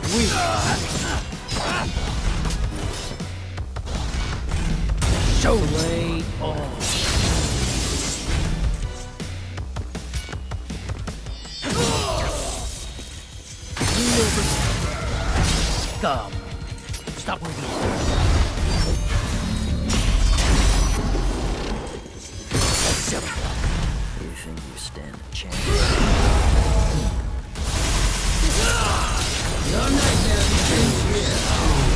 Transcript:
Weak. Show lay all. Scum. Stop moving. You think you stand a chance? Your nightmare begins here.